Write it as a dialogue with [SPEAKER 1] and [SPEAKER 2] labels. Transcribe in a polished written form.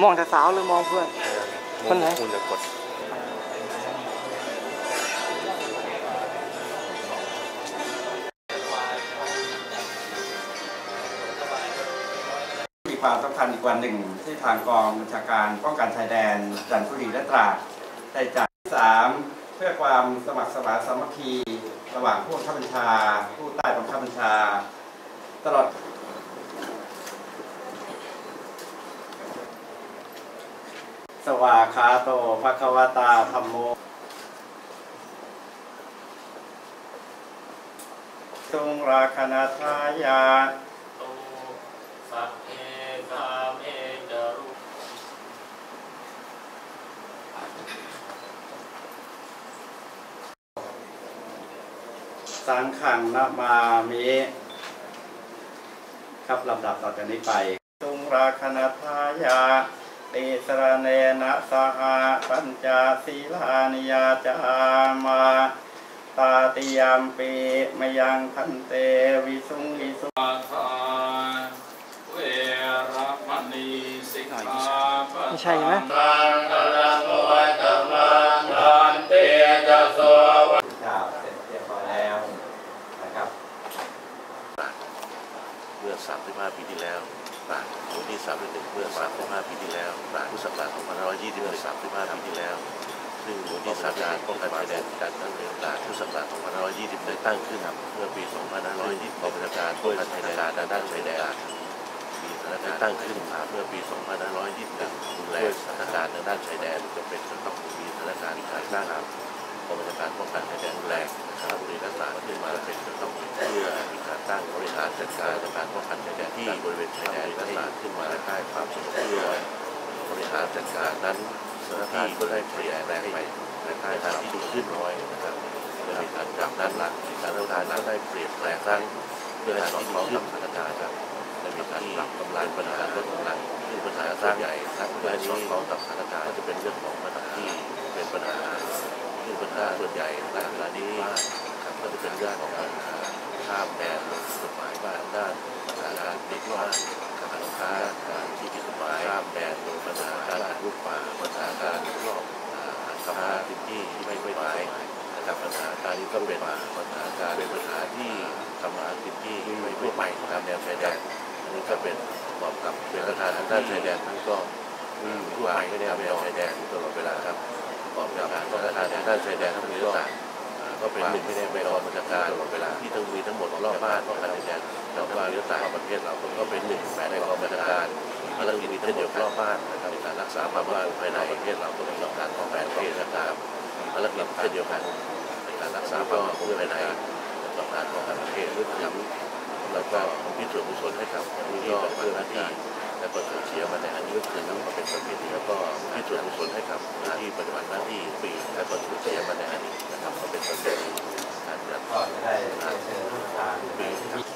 [SPEAKER 1] มองแต่สาวหรือมองเพื่อนคนไหน
[SPEAKER 2] คุณจะกด
[SPEAKER 3] มีความสำคัญอีกวันหนึ่งที่ทางกองบัญชาการป้องกันชายแดนจันทบุรีและตราดได้จัด3เพื่อความสมัครสมานสามัคคีระหว่างผู้บังคับบัญชาผู้ใต้บังคับบัญชาตลอดสวากขาโตภควตาธัมโมทรงราคณาทายา
[SPEAKER 4] ตุสัพเพกาเมจารุ
[SPEAKER 3] สังขังนะมามิครับลำดับต่อจากนี้ไปทรงราคณาทายาติสรเนนะสหปัญจศีลานิยาจามาตาติยามปีมยังพันเตวิสุงวิสุ
[SPEAKER 4] อาทาเวรมณีสิกขาปะ
[SPEAKER 1] ไม่ใช่ไหม
[SPEAKER 4] ทังกลังวัตมังทันเตจะโสวะ
[SPEAKER 3] เจ้าเสร็จเรียบร้อยแล้วนะครับ
[SPEAKER 2] เมื่อ35 ปีที่แล้ววันที่31เมื่อ35 ปีที่แล้วพุทธศักราช2520เมื่อ35 ปีที่แล้วซึ่งมูลที่สาการป้องกันชายแดนการตั้งเดิมพุทธศักราช2520ได้ตั้งขึ้นเมื่อปี2520กองบัญชาการป้องกันชายแดนด้านชายแดนมีสถานการณ์ตั้งขึ้นเมื่อปี2521ดูแลสถานการณ์ด้านชายแดนจำเป็นจะต้องมีสถานการณ์การสร้างกองบัญชาการป้องกันชายแดนแรงนะครับบริษัทต่างขึ้นมาเป็นจะต้องเพื่อมีการตั้งบริหารจัดการการป้องกันชายแดนที่บริเวณชายแดนและต่างขึ้นมาและให้ความสมดุลเพื่อบริหารจัดการนั้นสถานการณ์ก็ได้เปลี่ยนแปลงไปในทางที่ดีขึ้นน้อยนะครับโดยการจากนั้นหลังการรัฐบาลนั้นได้เปลี่ยนแปลงครั้งเพื่อให้สอดคล้องกับสถานการณ์ครับได้มีการปรับกำลังปัญหาลดกำลังซึ่งปัญหาสร้างใหญ่และเพื่อให้สอดคล้องกับสถานการณ์ก็จะเป็นเรื่องของปัญหาที่เป็นปัญหาซึ่งปัญหาส่วนใหญ่ในเวลานี้ครับก็จะเป็นเรื่องของปัญหาข้ามแดนกฎหมายบ้านด้านปัญหาการเด็กบ้านการค้าการที่ผิดกฎหมายข้ามแดนปัญหาการลุกป่าปัญหาการลอบทำลายพื้นที่ที่ไม่หมายนะครับปัญหาการนี้ก็เป็นปัญหาการเป็นปัญหาที่ทำลายพื้นที่ที่ไม่ทั่วไปตามแนวชายแดนอันนี้ก็เป็นประกอบกับเป็นปัญหาทางด้านชายแดนทั้งก็ทั่วไปก็ได้แนวชายแดนตลอดเวลาครับประกอบกับการป้องกันทางด้านชายแดนทั้งนี้ก็เป็นหนึ่งในแนวบัญชาการตลอดเวลาที่ต้องมีทั้งหมดรอบบ้านป้องกันชายแดนรอบบ้านยุทธศาสตร์ประเทศเราก็เป็นหนึ่งในกองบัญชาการภารกิจทั้งหมดรอบบ้านนะครับในการรักษาความมั่นคงภายในประเทศเราก็เป็นการป้องกันประเทศต่างๆภารกิจเช่นเดียวกันในการรักษาความมั่นคงภายในต้องการป้องกันประเทศหรือทำแล้วก็พิสูจน์กุศลให้กับวันนี้ก็เพื่อหน้าที่และก็สูญเสียมาในอันนี้ก็คือมาเป็นประเพณีแล้วก็พิสูจน์กุศลให้กับที่ปฏิบัติหน้าที่ปีและก็สูญเสียมาในอันนี้นะครับก็เป็นประเพณีการจัดทอดได้เชิญลูกหลานปี